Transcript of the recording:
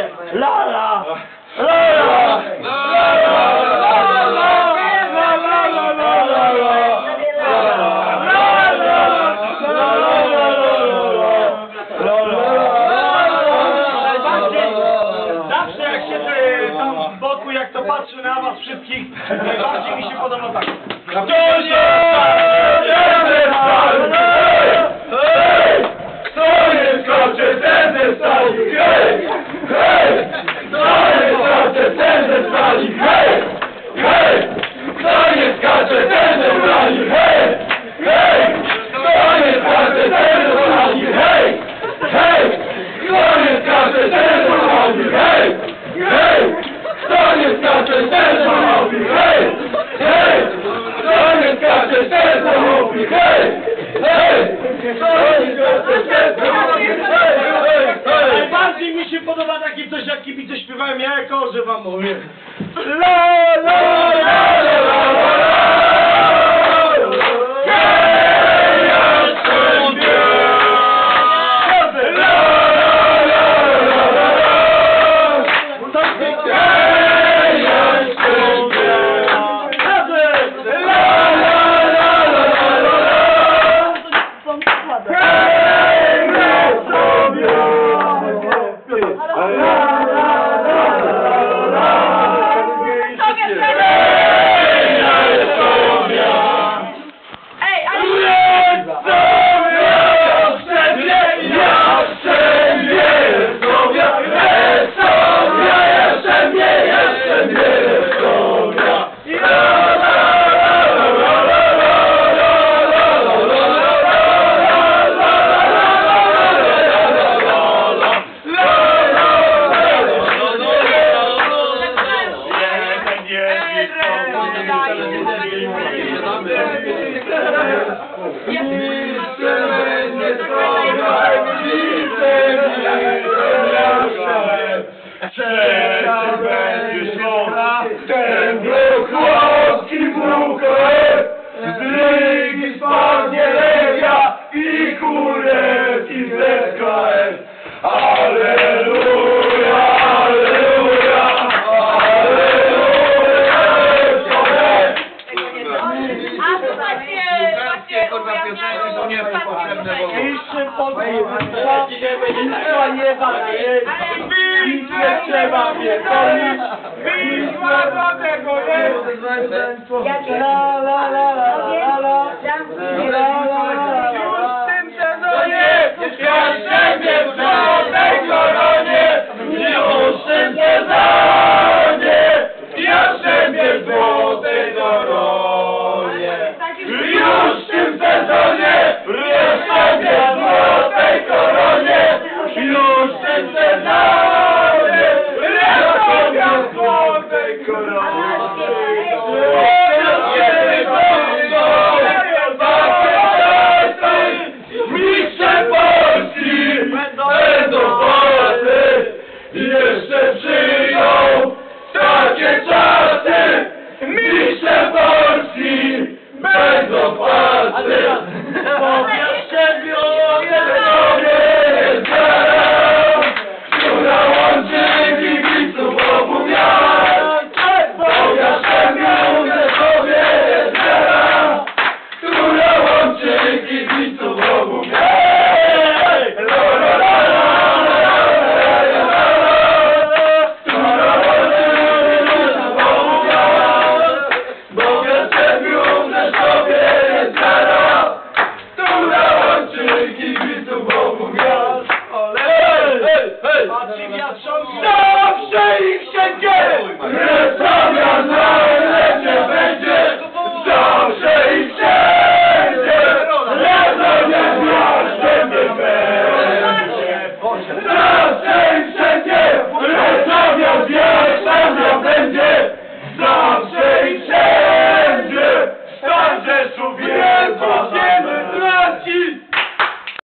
Lala! Zawsze jak siedzę tam z boku, jak to patrzę na was wszystkich, najbardziej mi się podoba tak. Kto nie skacze, ten ze stali, hej! Hej! Kto nie skacze, ten ze stali, hej! Hej! Kto nie skacze, ten ze stali, hej! Hej! Kto nie skacze, ten ze stali, hej! Hej! Kto nie skacze, ten ze stali, hej! Hej! Kto nie skacze, ten ze stali, hej! Hej! Kto nie skacze, ten ze stali, hej! Hej! Kto nie skacze, ten ze stali, hej! Najbardziej mi się podoba takie coś, jak kibice śpiewają, ja jako, że wam mówię. Ten bruk chłopski bukowy, z ligi spadnie Legia i Kurew i ZKS. Alleluja, alleluja, alleluja, a to właśnie kurwa piosenki to nie są potrzebne, bo Nic nie trzeba pierdolić, Wisła do tego jest! La la la la la już w tym sezonie Jastrzębie w złotej koronie, już w tym sezonie, Jastrzębie w złotej koronie, już w tym sezonie, Jastrzębie w złotej koronie, już w tym sezonie, Jastrzębie w złotej koronie. Mistrze Polski będą Polacy, jeszcze przyjdą takie czasy. Mistrze Polski będą Polacy.